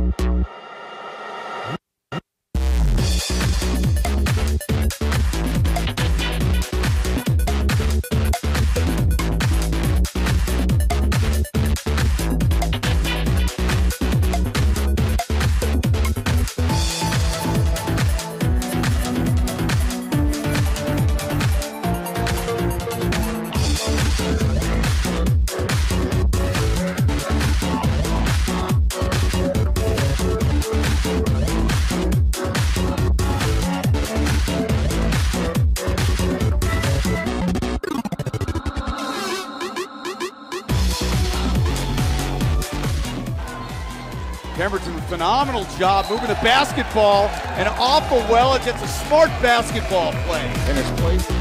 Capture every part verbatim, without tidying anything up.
Pemberton, phenomenal job moving the basketball and off of Wellich. It's a smart basketball play. And it's played.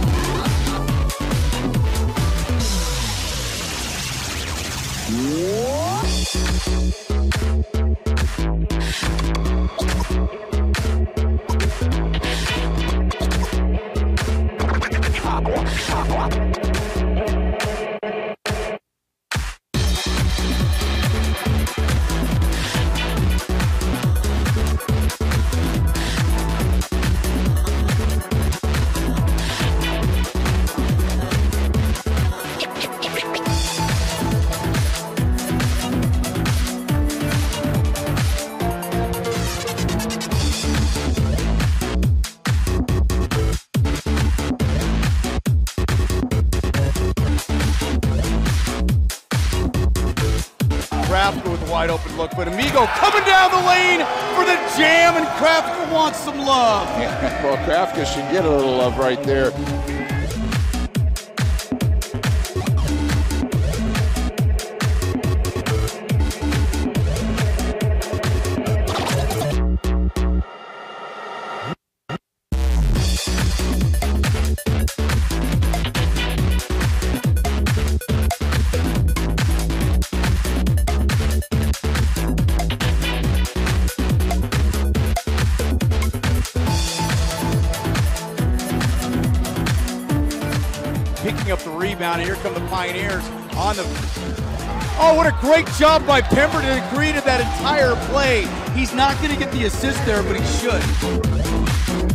Krafka with a wide open look, but Amigo coming down the lane for the jam, and Krafka wants some love. Yeah, well, Krafka should get a little love right there. Picking up the rebound, and here come the Pioneers on the... Oh, what a great job by Pemberton to create that entire play. He's not going to get the assist there, but he should.